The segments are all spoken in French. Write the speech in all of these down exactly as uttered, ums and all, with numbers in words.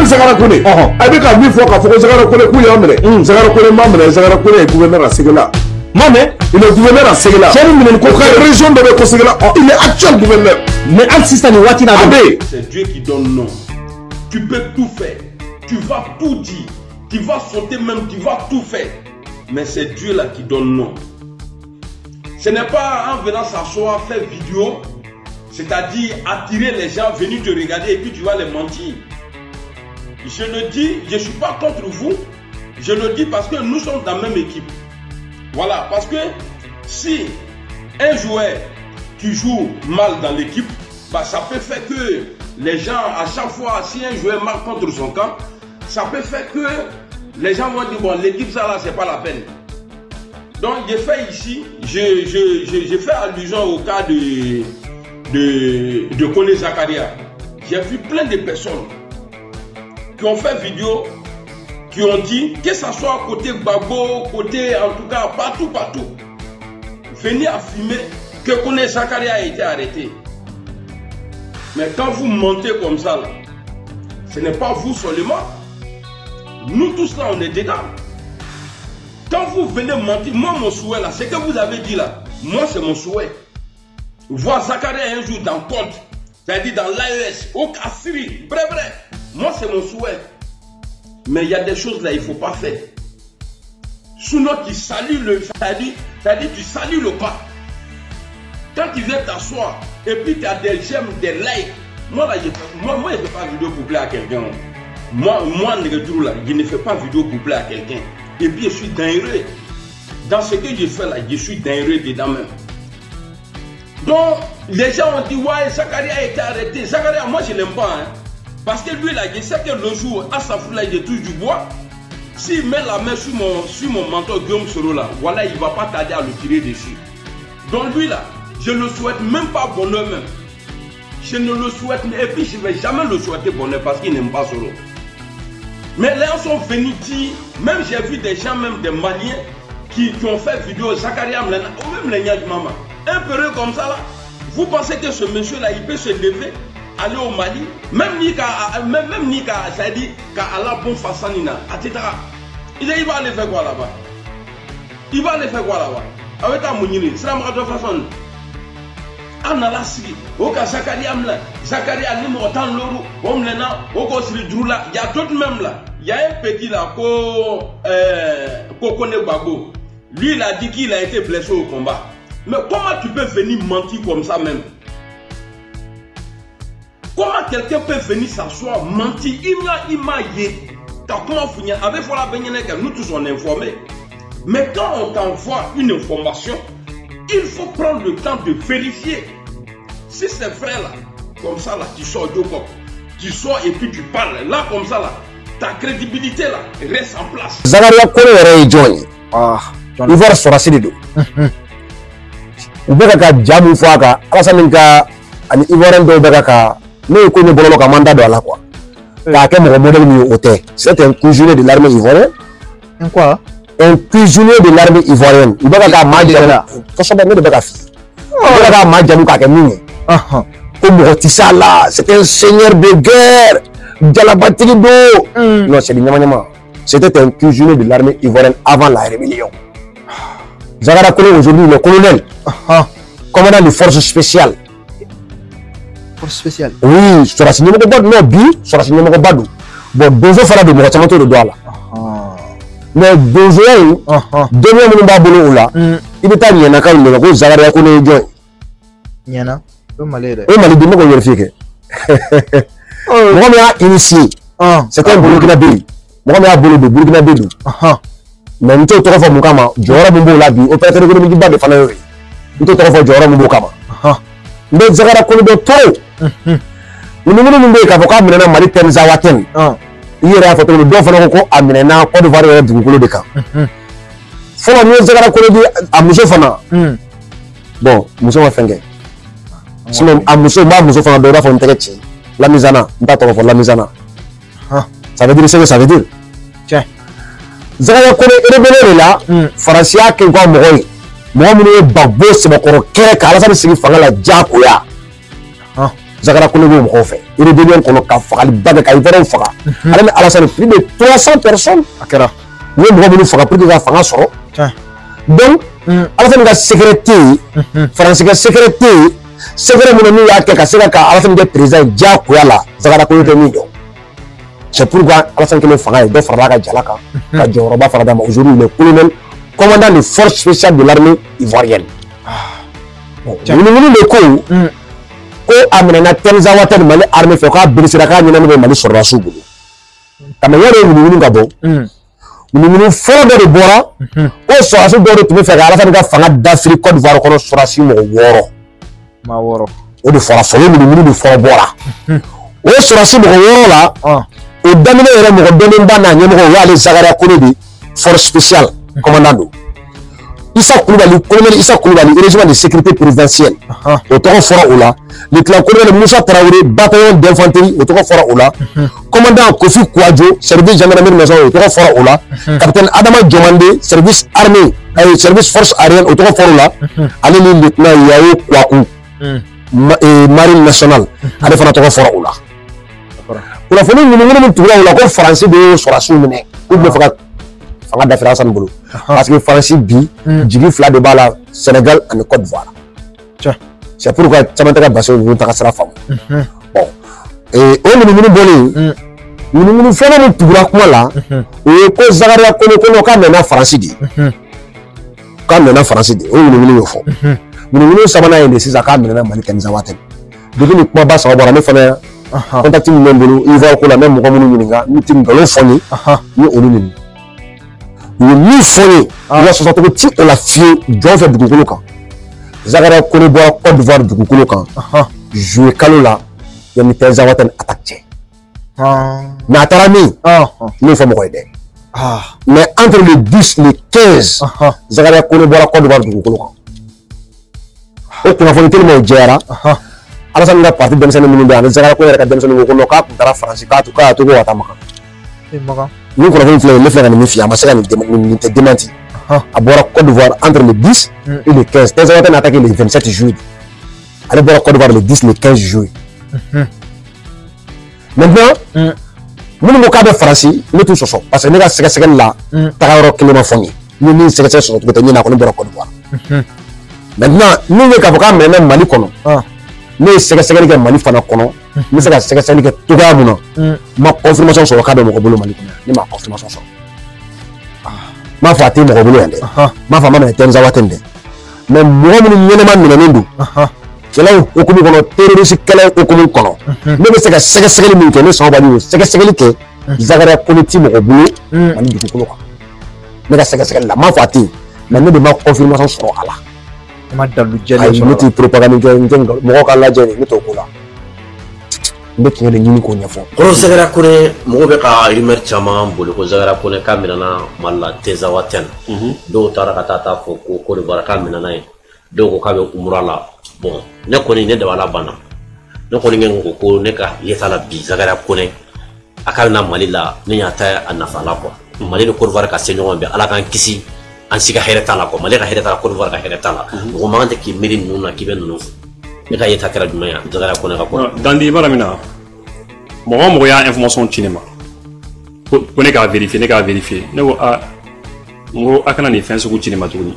Zagara Kone. Avec un mille fois qu'à faut Zagara Kone couille en mêlée. Zagara Kone membre, Zagara Kone est gouverneur à Ségala. Maman, il est gouverneur à Ségala. C'est une région de la Ségala. Il est actuel gouverneur. Mais c'est Dieu qui donne nom. Tu peux tout faire. Tu vas tout dire. Tu vas sauter même, tu vas tout faire. Mais c'est Dieu là qui donne nom. Ce n'est pas en venant s'asseoir, faire vidéo, c'est-à-dire attirer les gens, venir te regarder et puis tu vas les mentir. Je le dis, je ne suis pas contre vous. Je le dis parce que nous sommes dans la même équipe. Voilà, parce que si un joueur qui joue mal dans l'équipe, bah, ça peut faire que les gens, à chaque fois, si un joueur marque contre son camp, ça peut faire que les gens vont dire, bon, l'équipe, ça là, c'est pas la peine. Donc, j'ai fait ici, j'ai fait allusion au cas de, de, de Kone Zakaria. J'ai vu plein de personnes qui ont fait vidéo, qui ont dit, que ce soit côté Gbagbo, côté, en tout cas, partout, partout, venez affirmer que Kone Zakaria a été arrêté. Mais quand vous mentez comme ça, là, ce n'est pas vous seulement. Nous tous là, on est dedans. Quand vous venez mentir, moi mon souhait là, c'est que vous avez dit là, moi c'est mon souhait. Voir Zakaria un jour dans compte, c'est-à-dire dans l'A E S, au Kassiri, bref, bref. Moi c'est mon souhait. Mais il y a des choses là, il ne faut pas faire. Sinon tu salues le, c'est-à-dire, c'est-à-dire tu salues le pas. Quand tu viens t'asseoir et puis tu as des j'aime, des likes, moi là, je moi, moi, je ne fais pas vidéo pour plaire à quelqu'un. Moi, moi, là, je ne fais pas vidéo pour plaire à quelqu'un. Et puis je suis dangereux. Dans ce que je fais là, je suis dangereux dedans même. Donc, les gens ont dit, ouais, Zakaria a été arrêté. Zakaria, moi je ne l'aime pas. Hein. Parce que lui là, je sais que le jour, à sa foule là, il touche du bois. S'il met la main sur mon, sur mon mentor Guillaume Soro là, voilà, il ne va pas tarder à le tirer dessus. Donc lui là, je ne le souhaite même pas bonheur même. Je ne le souhaite, et puis je ne vais jamais le souhaiter bonheur parce qu'il n'aime pas Soro. Mais les gens sont venus dire, même j'ai vu des gens, même des Maliens, qui, qui ont fait vidéo, Zakaria Mlena, ou même les Nya du Mama, un peu comme ça là, vous pensez que ce monsieur là, il peut se lever, aller au Mali, même Nika, même, même Nika, ça dit, qu'à Allah bon façanina, et cetera. Il va aller faire quoi là-bas? Il va aller faire quoi là-bas? Avec ta mounini, c'est la de façon. Analasi, Oka Zakaria Mlena, Zakaria Nimo, Otan Loro, Omlena, Oko Sridjoula, il y a d'autres même là. Il y a un petit là, Kokone Gbagbo. Lui, il a dit qu'il a été blessé au combat. Mais comment tu peux venir mentir comme ça même? Comment quelqu'un peut venir s'asseoir, mentir? Il m'a imaginé. Comment finir? Avec Fola Benyeneka, nous tous on est informés. Mais quand on t'envoie une information, il faut prendre le temps de vérifier. Si c'est vrai là, comme ça là, tu sors du corps. Tu sors et puis tu parles. Là, comme ça là, ta crédibilité là reste en place. Zakaria Kone est Johnny. Ah, il va se rasser les deux. Ou bien que Djamou Fouaka, Alasaninka, un Ivoirien de Bagaka, mais qu'on ne peut pas mandat de la quoi. Car quel modèle mieux au thé. C'est un cuisinier de l'armée ivoirienne. Un quoi? Un cuisinier de l'armée ivoirienne. Il va que Madjamou. Quand ça va de Bagafi. Il va que Madjamou Kakemini. Comme Rotissa là, c'est un seigneur de guerre. Djalabatirido. Non, c'est Nyamanyama. C'était un cuisinier de l'armée ivoirienne avant la rébellion. Zakaria Kone aujourd'hui, le colonel, commandant des forces spéciales. Forces spéciales? Oui, sur la signature de Badou, non, bi, sur la signature de Badou. Bon, deux ans, il de Mourachamato de Douala. Mais deux ans, deux mois, il va bolo là. Il est allé à Nakam, il Zakaria Kone Joy. Yana, le malade. Oui, mais il dit qu'on vérifie. Moi, j'ai initié. C'était un boulot qui n'a pas eu. Moi, j'ai un boulot de Burkina Bédou. Mais nous sommes trop forts, Moukama. Jora Mumbo l'a dit. Opérateur économique du bas de Fanayoui. Nous sommes trop forts, Jora Mumbo Kama. Mais Zakaria Kone de trop. Nous nous nous nous avocat Minana Mali Tenzawaten. Il y a un photo de deux fois à Minana, Côte d'Ivoire du Goulo de Camp. Faut la mieux Zakaria Kone à Mousso Fana. Bon, Mousso va faire. Sinon, à Mousso, ma Mousso Fana de la Fonteretti. La Misana, nous pas trop fort, la Misana. Ça veut dire ce que ça veut dire. Tiens. Zakaria Kone est rébellé là, Français qui va mourir. Moi, je suis Bagbo, c'est mon corps qui est là, ça me signifie que la Djakouya. Zakaria Kone est mort. rébellion kono ka fagali baga ka ivero faga ala Alassane plus de trois cents personnes akara ni mo mo faga pour que ka faga soro donc Alassane ka sécurité France ka sécurité secret mo ni ya ka sera ka Alassane de président ja ko yala zagara ko de mi do c'est pourquoi Alassane que le faga do fara ka jalaka ka joroba fara dama aujourd'hui le colonel commandant des forces spéciales de l'armée ivoirienne ni ni le ko ko amena Tenza Watan mali armée fait ka bilisira ka nyina no mali sorra subu kama yare ni ni ngabo ni ni foro de bora ko so aso do to fe ka Alassane ka fanga d'Afrique Côte d'Ivoire ko sorra si mo woro ma woro o de fora folo ni ni foro bora o sorra si mo woro la o damine yere mo donen bana nyemo ko wale Zagaria Koulibaly force spéciale commandant Issa Koulibaly, colonel Issa Koulibaly, régiment de sécurité présidentielle. Au Togo Fora Oula. Le colonel Moussa Traoré, bataillon d'infanterie au Togo Fora Oula. Commandant Kofi Kouadjo, service gendarmerie maison au Togo Fora Oula. Capitaine Adama Diomandé, service armée, euh, service force aérienne au Togo Fora Oula. Allez, le lieutenant Yao Kouakou, et marine nationale. Allez, faire un Togo Fora Oula. Pour la famille, nous avons tout le français de Sorasou Mene. Ou de Fagat. Fagat d'affaires en boulot. Parce que Français bi, Djigui Fla de Bala, Sénégal et Côte d'Ivoire. C'est pourquoi Tchamantaka Basso vous sera femme. Bon. Et on nous nous bolé. Nous nous faisons tout grand là. Et que Zagaria Kono quand même Français dit. Quand même Français dit. On nous nous font. Nous nous savons à une six à quand même Malikan Zawaten. Depuis le point bas, on va me faire contacter nous même il va au la même comme nous nous meeting dans le foyer. Nous on nous nous nous foyer. Il y a soixante petits on l'a fié. John fait du Google quand. Zagaria Kono boit Côte d'Ivoire du Google quand. Jouer Kalola. Il y a mis tes Zawaten attaqué. Mais à Tarami, nous sommes aider. Mais entre le dix et le quinze, Zagaria Kono boit Côte d'Ivoire du Google quand. Au qu'on a fait tellement de guerre. Alassane nga parti dem sene minimbe an Zagaria ko reka dem sene ko no ka dara France ka to ka to ko wata maka e maka ni ko la fle le fle ni fi ama sega ni te démenti abora Côte d'Ivoire entre le dix et le quinze des autres attaqué le vingt-sept juillet allez bora Côte d'Ivoire le dix le quinze juillet maintenant nous mo ka de France ni tout soso parce que ni ga sega sega la ta ro kilima fongi ni ni sega sega so ko ni na ko ni bora Côte d'Ivoire maintenant nous ne ka ka même Mali kono mais c'est que c'est que Mali fana kono mais c'est que c'est que c'est que tout ga muna ma confirmation sur le cas de mon bolo Mali ni ma confirmation sur ma fati mo bolo yande ma fa ma Tenza Watan de mais mo mo ni nyene ma mi na ndu kela o ko mi kono terroriste kela o ko mi kono mais c'est que c'est que c'est que mi ko ne so ba ni c'est que c'est que Zagaria Koulibaly mo bolo Mali du ko ko mais c'est que c'est que la ma fati mais ne de ma confirmation sur ala ma dalu jelle ay niti propagande ngengo mo ko la jeni ni to kula mbeki ngene nyini ko nyafo ko Zagaria Kone mo be ka rumeur chama bolo ko Zagaria Kone kamina na malla Tenza Watan do tara kata ta fo ko ko baraka mina nay do ko kabe umrala bon ne ko ni ne da wala bana ne ko ni ngengo ko ne ka yetala bi Zagaria Kone akana malila ne yata anafala ko malile ko baraka senyo be ala kan kisi an siga hereta la ko malika hereta la ko voir ka hereta la ko mangante ki miri nuna ki ben nunu e ka yeta kala dumaya Zagaria Kone ka ko dandi baramina mo mo ya information cinéma ko ne ka vérifier ne ka vérifier ne ko a ngo akana ni fin suku cinéma tuguni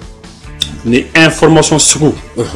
ni information suku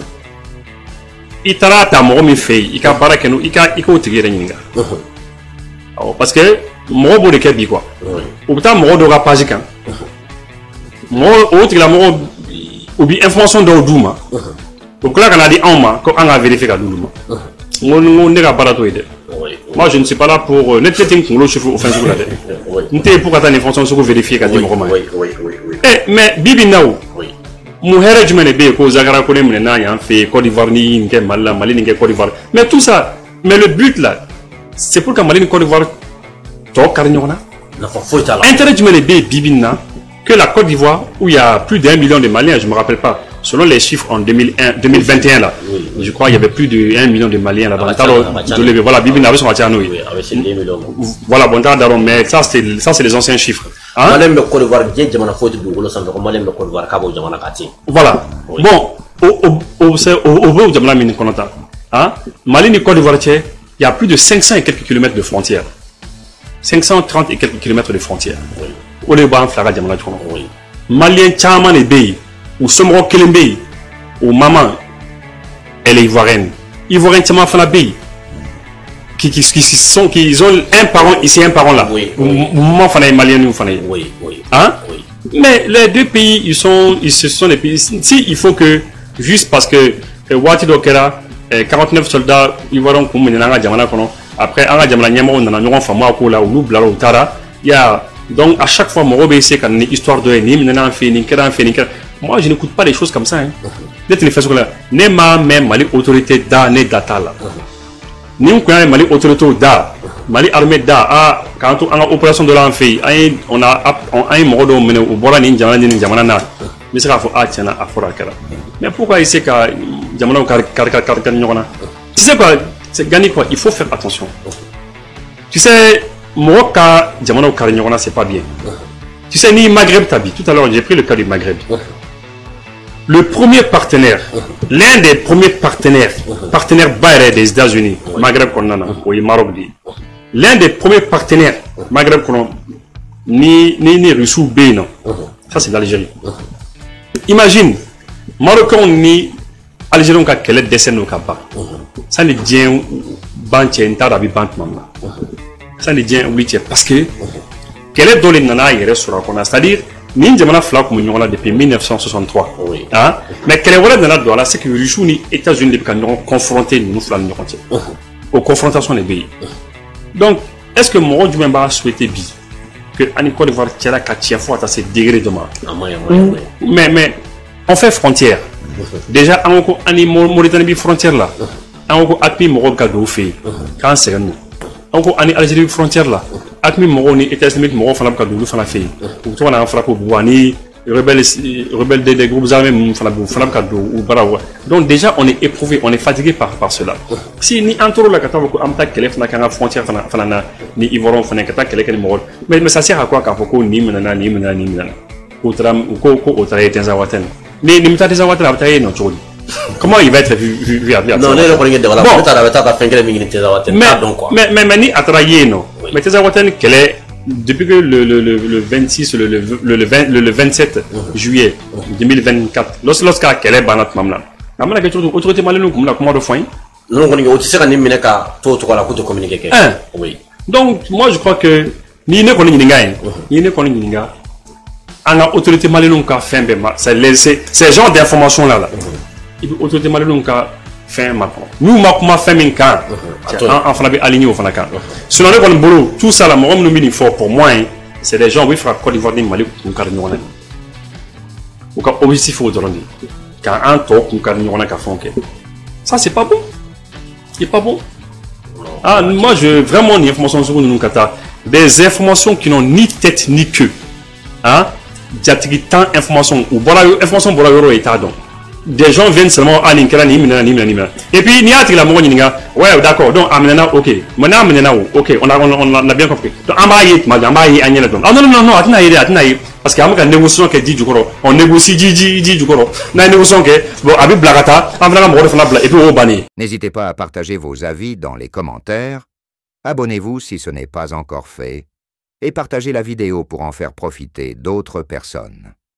itarata mo mi fei ika baraka no ika iko tigere nyinga parce que mo bo de kebi quoi ou ta mo do ka page kan mo autre la mo ou bi information do duma donc là quand on a dit en ma ko anga vérifier ka duma ngo ngo ne ka barato ide moi je ne suis pas là pour ne traiter qu'on le chef au fin de la tête n'était pour attendre information sur vérifier ka dima comment oui oui oui eh mais bibi naou mu heraj mene be ko Zagaria Kone mene na yan fait Côte d'Ivoire ni nke malla Mali ni Côte d'Ivoire mais tout ça mais le but là c'est pour que Mali ni Côte d'Ivoire to karnyona na fa foita la intérêt mene be bibi na que la Côte d'Ivoire, où il y a plus d'un million de Maliens, je ne me rappelle pas, selon les chiffres en deux mille un, deux mille vingt et un, là, oui, oui. Je crois qu'il y avait plus de un million de Maliens là-bas. Voilà, Bibi n'avait son matin, oui. Voilà, bon, mais ça, c'est les anciens chiffres. Voilà. Bon, au bout de la mine, Mali ni Côte d'Ivoire, il y a plus de cinq cents et quelques kilomètres de frontières. cinq cent trente et quelques kilomètres de frontières. Au Liban, Flaga Diamana Tchono. Malien Tchaman et Bey, ou Somro Kelembey, ou Maman, elle est ivoirienne. Ivoirienne Tchaman Fana Bey. Qui, qui, qui, sont, qui ont un parent ici, un parent là. Oui. Maman Fana est malien ou Fana. Oui, oui. Hein? Oui. Mais les deux pays, ils sont, ils se sont des pays. Si il faut que, juste parce que Wati Dokera, quarante-neuf soldats ivoiriens qui ont mené dans Diamana Kono, après, on a dit que nous avons fait un peu de temps. Donc, à chaque fois, je vais essayer une histoire de moi, je n'écoute pas des choses comme ça. Hein. Dès les faits là, ne ma même mali autorité da ne data là. Ni on connaît mali autorité da, mali armée da. Ah, quand on a opération de l'enfer, on a on a un mode mené au bora ni jamana ni jamana na. Mais c'est qu'il faut ah tiens à fora kala. Mais pourquoi ici que jamana car car car car nyona? Tu sais quoi? C'est gagner quoi? Il faut faire attention. Tu sais, moi quand jamana au car nyona c'est pas bien. Tu sais ni Maghreb t'habites. Tout à l'heure j'ai pris le cas du Maghreb. Le premier partenaire, l'un des premiers partenaires, partenaire Bayer des États-Unis, Maghreb qu'on a, oui, Maroc dit. L'un des premiers partenaires, Maghreb qu'on a, ni ni ni Russou B, non. Ça c'est l'Algérie. Imagine, Marocain ni Algérien qui a quel dessin au Kaba. Ça ne dit pas un tas d'habits bantman. Ça ne dit oui parce que quel est dans les nana il reste sur la connasse, c'est-à-dire ni jamana fla comme nous depuis mille neuf cent soixante-trois. Oui. Hein? Mais quel est le nana dans là c'est que les États-Unis et États-Unis sont confrontés nous fla nous aux confrontations des pays. Donc est-ce que moi du même pas souhaité bi que en Côte d'Ivoire tiens la quatrième fois à ces degrés de mal. Mais mais on fait frontière. Déjà on ko ani Mauritanie bi frontière là. On ko api mo ga do fait quand c'est nous. On ko ani Algérie frontière là. Akmi mo ni États-Unis mo fa la ka do fa la fait. Pour toi on a frappé Bouani rebelles rebelles des groupes armés fa la fa la ka do ou barawa. Donc déjà on est éprouvé, on est fatigué par par cela. Si ni entro la kata ko amta kelef na ka frontière fa fa na ni ivoron fa na kata kelek ni mo. Mais mais ça sert à quoi ka ko ni menana ni menana ni menana. Ko tram ko ko o traité en zawaten. Mais ni mta zawaten abtaye non chodi. Comment il va être vu, vu, vu, vu non, non, non, mais mais mais ni attrayer non. Mais tes awaten quel est depuis que le le le le vingt-six le le le le vingt le vingt-sept juillet deux mille vingt-quatre lorsque lorsqu'à quel est banat mamla. Mamla quelque chose autorité malenu comme la comment de foin. Non, on est au tisser ni meneka tout tout la côté communiquer. Oui. Donc moi je crois que ni ne connaît ni gagne. Ni ne connaît ni gagne. En autorité malenu ka fin be c'est ces ces genres d'informations là là. Il faut autorité malheureux qui fait maintenant. Nous, ma famille quand en fait aligné au fond sinon le boulot tout ça là moi nous mine fort pour moi c'est des gens oui frère Côte d'Ivoire ni Mali ou carrément ou quand objectif aujourd'hui quand un top ou carrément on a qu'à faire ça c'est pas bon c'est pas bon ah moi je vraiment une information sur nous kata des informations qui n'ont ni tête ni queue hein diatribe tant information ou voilà information voilà euro état donc des gens viennent seulement à l'inkera ni mina ni mina ni mina et puis ni a la mongo ninga ouais d'accord donc amenana ok maintenant amenana ok on a on, on a bien compris donc ambaye ma ambaye anyela donc ah non non non atina yede atina yede parce que amaka négociation que dit du koro on négocie dit dit dit du koro na négociation que bon abi blagata amna mo refna bla et puis on bani. N'hésitez pas à partager vos avis dans les commentaires, abonnez-vous si ce n'est pas encore fait et partagez la vidéo pour en faire profiter d'autres personnes.